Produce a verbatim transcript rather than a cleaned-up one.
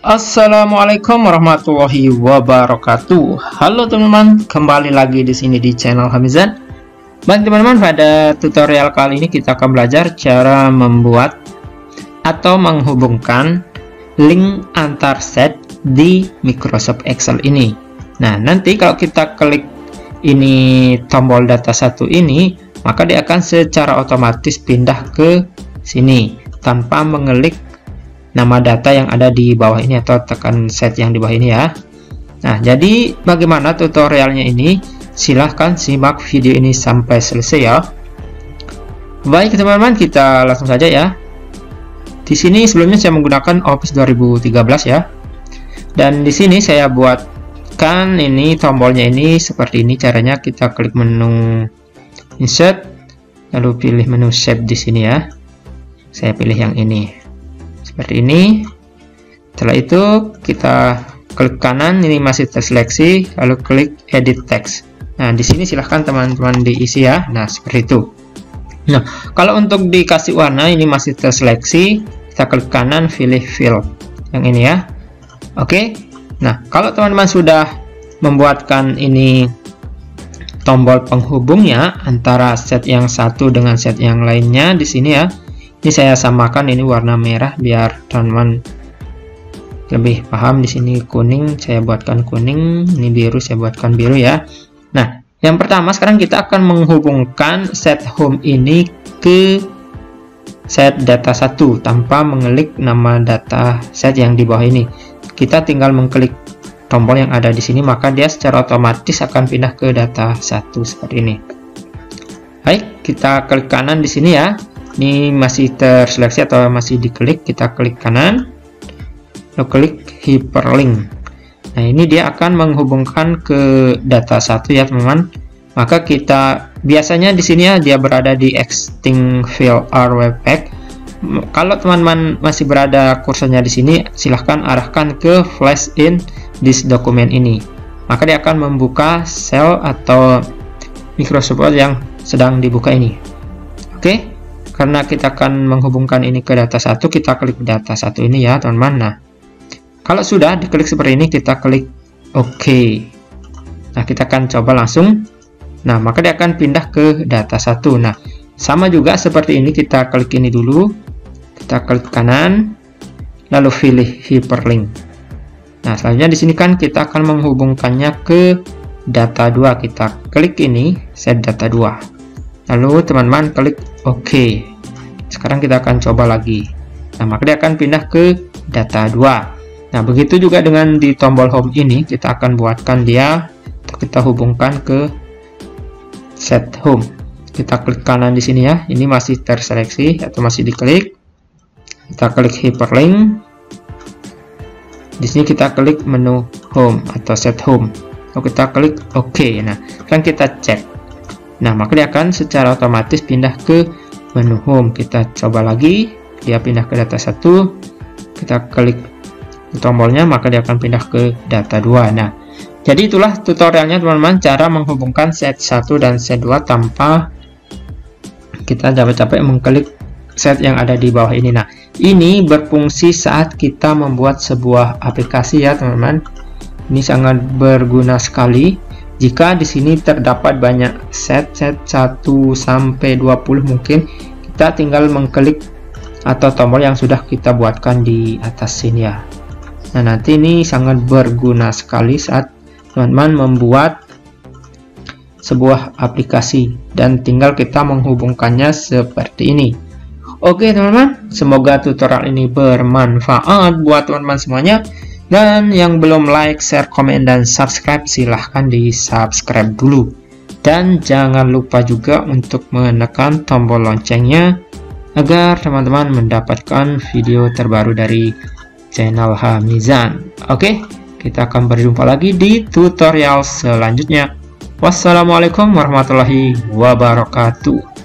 Assalamualaikum warahmatullahi wabarakatuh. Halo teman-teman, kembali lagi di sini di channel Hamizan. Baik teman-teman, pada tutorial kali ini kita akan belajar cara membuat atau menghubungkan link antar set di Microsoft Excel ini. Nah, nanti kalau kita klik ini tombol data satu ini, maka dia akan secara otomatis pindah ke sini tanpa mengelik nama data yang ada di bawah ini atau tekan set yang di bawah ini ya. Nah, jadi bagaimana tutorialnya ini? Silahkan simak video ini sampai selesai ya. Baik teman-teman, kita langsung saja ya. Di sini sebelumnya saya menggunakan Office dua ribu tiga belas ya. Dan di sini saya buatkan ini tombolnya ini seperti ini caranya. Kita klik menu Insert, lalu pilih menu Shape di sini ya. Saya pilih yang ini. Seperti ini. Setelah itu kita klik kanan, ini masih terseleksi, lalu klik edit text. Nah, di sini silahkan teman-teman diisi ya. Nah, seperti itu. Nah, kalau untuk dikasih warna ini masih terseleksi, kita klik kanan, pilih fill yang ini ya. Oke. Nah, kalau teman-teman sudah membuatkan ini tombol penghubungnya antara set yang satu dengan set yang lainnya di sini ya. Ini saya samakan ini warna merah biar teman-teman lebih paham. Di sini kuning, saya buatkan kuning, ini biru, saya buatkan biru ya. Nah, yang pertama sekarang kita akan menghubungkan set home ini ke set data satu tanpa mengelik nama data set yang di bawah ini. Kita tinggal mengklik tombol yang ada di sini, maka dia secara otomatis akan pindah ke data satu seperti ini. Baik, kita klik kanan di sini ya. Ini masih terseleksi atau masih diklik, kita klik kanan, lalu klik hyperlink. Nah, ini dia akan menghubungkan ke data satu ya teman-teman. Maka kita biasanya di sini ya dia berada di existing file or webpack. Kalau teman-teman masih berada kursornya di sini, silahkan arahkan ke flash in this document ini. Maka dia akan membuka sel atau Microsoft Word yang sedang dibuka ini. Oke. Karena kita akan menghubungkan ini ke data satu, kita klik data satu ini ya teman-teman. Nah, kalau sudah diklik seperti ini, kita klik OK. Nah, kita akan coba langsung. Nah, maka dia akan pindah ke data satu. Nah, sama juga seperti ini, kita klik ini dulu, kita klik kanan, lalu pilih hyperlink. Nah, selanjutnya di sini kan kita akan menghubungkannya ke data dua. Kita klik ini set data dua. Lalu teman-teman klik OK. Sekarang kita akan coba lagi. Nah, maka dia akan pindah ke data dua. Nah, begitu juga dengan di tombol home ini, kita akan buatkan dia atau kita hubungkan ke set home. Kita klik kanan di sini ya. Ini masih terseleksi atau masih diklik. Kita klik hyperlink. Di sini kita klik menu home atau set home. Lalu kita klik OK. Nah, sekarang kita cek. Nah, maka dia akan secara otomatis pindah ke menu home. Kita coba lagi, dia pindah ke data satu. Kita klik tombolnya, maka dia akan pindah ke data dua. Nah, jadi itulah tutorialnya teman-teman, cara menghubungkan set satu dan set dua tanpa kita capek-capek mengklik set yang ada di bawah ini. Nah, ini berfungsi saat kita membuat sebuah aplikasi ya teman-teman. Ini sangat berguna sekali. Jika di sini terdapat banyak set, set satu sampai dua puluh mungkin, kita tinggal mengklik atau tombol yang sudah kita buatkan di atas sini ya. Nah, nanti ini sangat berguna sekali saat teman-teman membuat sebuah aplikasi dan tinggal kita menghubungkannya seperti ini. Oke teman-teman, semoga tutorial ini bermanfaat buat teman-teman semuanya. Dan yang belum like, share, komen, dan subscribe, silahkan di subscribe dulu. Dan jangan lupa juga untuk menekan tombol loncengnya agar teman-teman mendapatkan video terbaru dari channel Hamizan. Oke, kita akan berjumpa lagi di tutorial selanjutnya. Wassalamualaikum warahmatullahi wabarakatuh.